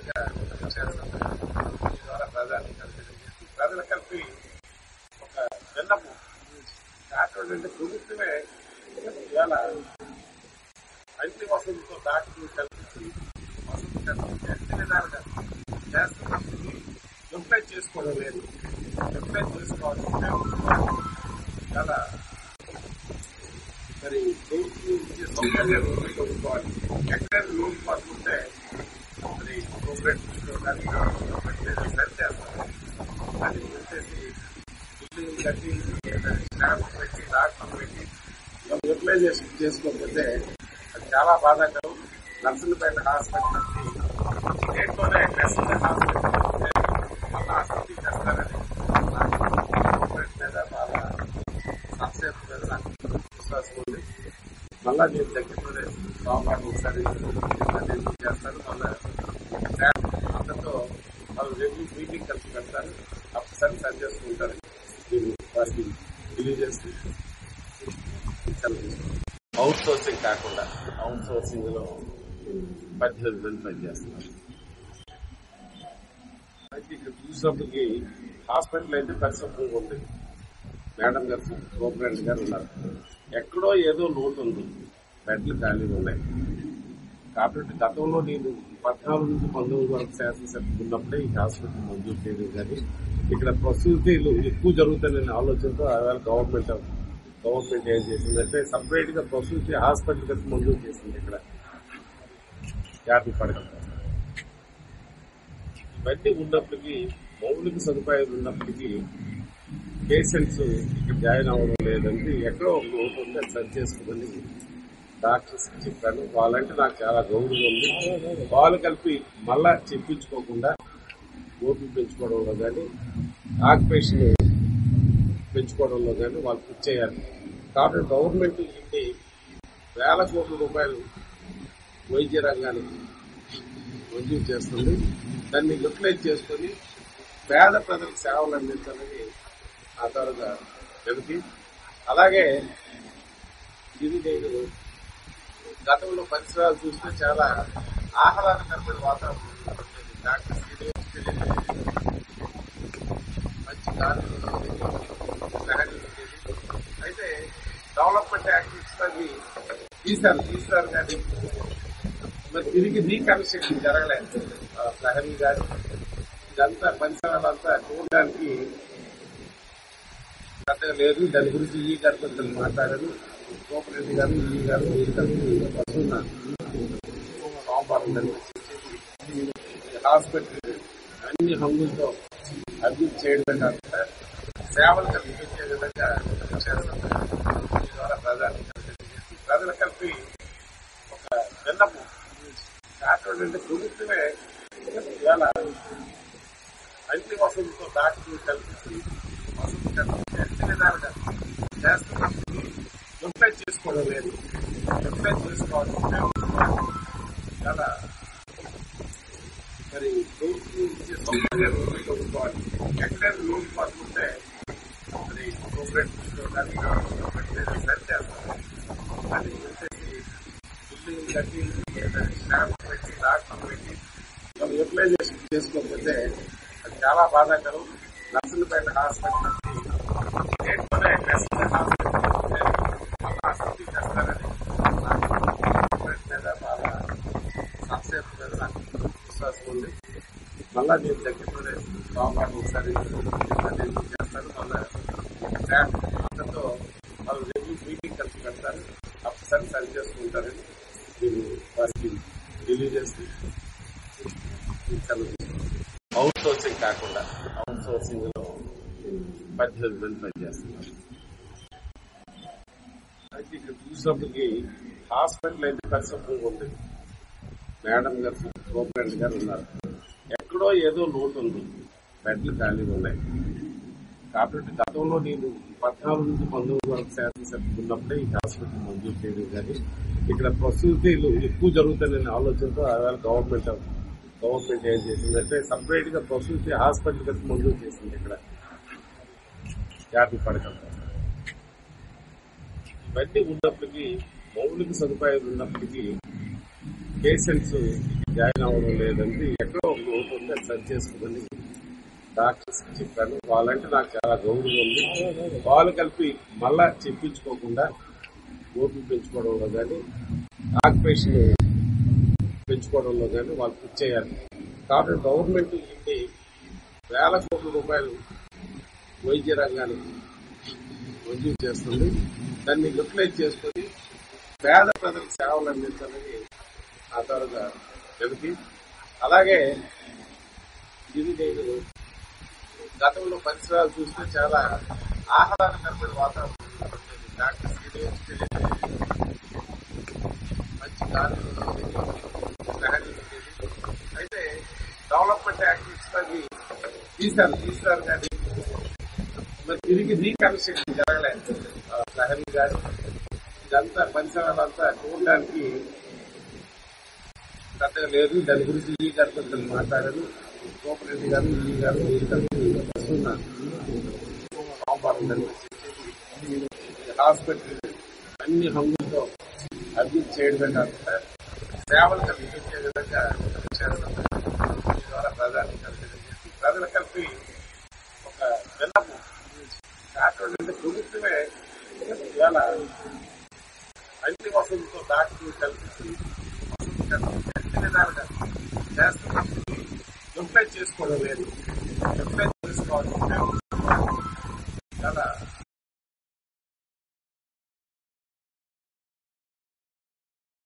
విధంగా చేస్తున్నారు. ఈ ద్వారా ప్రజలు కలిపి ఒక విన్నపం కాకపోతే ప్రభుత్వమే ఇవాళ అన్ని వసతులతో డాక్టర్లు కల్పించి వసతులు కల్పించి అన్ని విధాలుగా చేస్తున్నప్పటికీ యూటిలైజ్ చేసుకోవడం లేదు. యూటిలైజ్ చేసుకోవాలి చాలా మరి సౌకర్యాలు కొనుక్కోవాలి. ఎక్కడ లోన్ పడుతుంటే మరి గవర్నమెంట్ సరి చేస్తారు. అది వచ్చేసి బిల్డింగ్ కట్టి స్టాంప్ పెట్టి డాక్టర్ పెట్టి యూటిలైజేషన్ చేసుకోకపోతే అది చాలా బాధాకరం. నర్సులపేట హాస్పిటల్ స్టేట్లోనే బెస్ట్ హాస్పిటల్ మళ్ళీ హాస్పిటల్ చేస్తారని గవర్నమెంట్ మీద బాగా సంక్షేమం మీద నాకు విశ్వాసం ఉంది. మళ్ళా నేను దగ్గరలోనే సోమవారం ఒకసారి చేస్తాను. మళ్ళీ అందరితో వాళ్ళు రెగ్యూ మీటింగ్ కలిసి పెడతారు. ఒకసారి సరి చేసుకుంటారు. మీరు వారికి తెలియజేసి అవుట్ సోర్సింగ్ కాకుండా అవుట్ సోర్సింగ్ లో 18 మంది పనిచేస్తున్నారు. అయితే ఇక్కడ చూసినప్పటికీ హాస్పిటల్ అయితే పరిశుభ్రంగా ఉంది. మేడం గారు సూపరింటెండెంట్ గారు ఉన్నారు. ఎక్కడో ఏదో లోటు ఉంది. బెడ్లు ఖాళీగా ఉన్నాయి. కాబట్టి గతంలో నేను 14 నుంచి 19 వరకు శాసనసభ్యులు ఉన్నప్పుడే ఈ హాస్పిటల్ మంజూరు చేయడం కానీ ఇక్కడ ప్రసూతిలు ఎక్కువ జరుగుతాయనే ఆలోచనతో ఆవేళ గవర్నమెంట్ ఏం చేసిందంటే సపరేట్ గా ప్రసూతి హాస్పిటల్ కలిసి మంజూరు చేసింది. ఇక్కడ 50 పడగలు ఇవన్నీ ఉన్నప్పటికీ మౌలిక సదుపాయాలు ఉన్నప్పటికీ పేషెంట్స్ ఇక్కడ జాయిన్ అవ్వడం లేదంటే ఎక్కడో ఒక లోటు ఉంటే సరి చేసుకోమని డాక్టర్స్ చెప్పాను. వాళ్ళంటే నాకు చాలా గౌరవం ఉంది. వాళ్ళు కలిపి మళ్ళా చెప్పించుకోకుండా ఓపీ పెంచుకోవడంలో కానీ ఆక్యుపేషన్ పెంచుకోవడంలో కానీ వాళ్ళు కృషి చేయాలి. కాబట్టి గవర్నమెంట్ ఇన్ని వేల కోట్ల రూపాయలు వైద్య రంగానికి మంజూరు చేస్తుంది. దాన్ని యూటిలైజ్ చేసుకుని పేద ప్రజలకు సేవలు అందించాలని ఆధారంగా వెలికి అలాగే ఇది నేను గతంలో పరిసరాలు చూస్తే చాలా ఆహ్లాదకరమైన వాతావరణం ఉండేది. డాక్టర్స్ మంచి గాలి అయితే డెవలప్మెంట్ యాక్టివిటీస్ అవి తీశారు కానీ మరి తిరిగి రీకన్స్ట్రక్షన్ జరగలేదు. ప్రహరీ గారి ఇదంతా పరిసరాలంతా చూడడానికి పెద్దగా లేదు. దాని గురించి ఈ గారు కొంచెం మాట్లాడారు. సూపరింటెండెంట్ గారు ఈ గారు సోమవారం హాస్పిటల్ అన్ని హంగులతో అభివృద్ధి చేయడమే కాకుండా సేవలు కల్పించే విధంగా చేస్తున్నారు. ఈ ద్వారా ప్రజలు కలిపి ఒక విన్నపం కాకపోతే ప్రభుత్వమే ఇవాళ అన్ని వసతులతో డాక్టర్లు కల్పించి వసతులు కల్పించి అన్ని విధాలుగా చేస్తున్నప్పటికీ యూటిలైజ్ చేసుకోవడం లేదు. యూటిలైజ్ చేసుకోవాలి చాలా మరి సౌకర్యాలు కొనుక్కోవాలి. ఎక్కడ లోన్ పడుతుంటే మరి గవర్నమెంట్ సరి చేస్తారు. అది వచ్చేసి బిల్డింగ్ కట్టి స్టాంప్ పెట్టి డాక్టర్ పెట్టి యూటిలైజేషన్ చేసుకోకపోతే అది చాలా బాధాకరం. నర్సులపేట హాస్పిటల్ స్టేట్లోనే బెస్ట్ హాస్పిటల్ మళ్ళీ హాస్పిటల్ చేస్తారని గవర్నమెంట్ మీద బాగా సంక్షేమం మీద నాకు విశ్వాసం ఉంది. మళ్ళా నేను దగ్గరలోనే సోమవారం ఒకసారి చేస్తాను. మళ్ళీ అందరితో వాళ్ళు రెగ్యూ మీటింగ్ కలిసి పెడతారు. ఒకసారి సరి చేసుకుంటారని మీరు వారికి తెలియజేసి అవుట్ సోర్సింగ్ కాకుండా అవుట్ సోర్సింగ్ లో 18 మంది పనిచేస్తున్నారు. అయితే ఇక్కడ చూసినప్పటికీ హాస్పిటల్ అయితే పరిశుభ్రంగా ఉంది. మేడం గారు సూపరింటెండెంట్ గారు ఉన్నారు. ఎక్కడో ఏదో లోటు ఉంది. బెడ్లు ఖాళీగా ఉన్నాయి. కాబట్టి గతంలో నేను 14 నుంచి 19 వరకు శాసనసభ్యులు ఉన్నప్పుడే ఈ హాస్పిటల్ మంజూరు చేయడం కానీ ఇక్కడ ప్రసూతిలు ఎక్కువ జరుగుతాయనే ఆలోచనతో ఆవేళ గవర్నమెంట్ ఏం చేసిందంటే సపరేట్ గా ప్రసూతి హాస్పిటల్ కలిసి మంజూరు చేసింది. ఇక్కడ 50 పడగలు ఇవన్నీ ఉన్నప్పటికీ మౌలిక సదుపాయాలు ఉన్నప్పటికీ పేషెంట్స్ జాయిన్ అవ్వడం లేదంటే ఎక్కడో ఒక లోటు ఉంటే సరి చేసుకోమని డాక్టర్స్ చెప్పాను. వాళ్ళంటే నాకు చాలా గౌరవం ఉంది. వాళ్ళు కలిపి మళ్ళా చెప్పించుకోకుండా ఓపీ పెంచుకోవడంలో కానీ ఆక్యుపేషన్ పెంచుకోవడంలో కానీ వాళ్ళు కృషి చేయాలి. కాబట్టి గవర్నమెంట్ ఇన్ని వేల కోట్ల రూపాయలు వైద్య రంగానికి మంజూరు చేస్తుంది. దాన్ని యూటిలైజ్ చేసుకుని పేద ప్రజలకు సేవలు అందించాలని నా తరగా వెలికి. అలాగే ఇది నేను గతంలో పరిసరాలు చూస్తే చాలా ఆహ్లాదకరమైన వాతావరణం. డాక్టర్ మంచి గాలి అయితే డెవలప్మెంట్ యాక్టివిటీస్ అవి తీశారు కానీ మరి తిరిగి రీకన్స్ట్రక్షన్ జరగలేదు. లహరి గారు ఇదంతా పరిసరాలంతా చూడడానికి పెద్దగా లేదు. దాని గురించి ఈ గారు కొంచెం మాట్లాడారు. కోపరెడ్డి గారు ఈ గారు వస్తున్నారు. హాస్పిటల్ అన్ని హంగులతో అభివృద్ధి చేయడమే కాకుండా సేవలు కల్పించే విధంగా చేస్తాం. ద్వారా ప్రజలు కలిపి ఒక విన్నపం కాకుండా ప్రభుత్వమే ఇవాళ అన్ని వసతులతో డాక్టర్లు కల్పించి అన్ని విధాలుగా చేస్తున్నప్పుడు యూటిలైజ్ చేసుకోవడం లేదు. యూటిలైజ్ చేసుకోవాలి.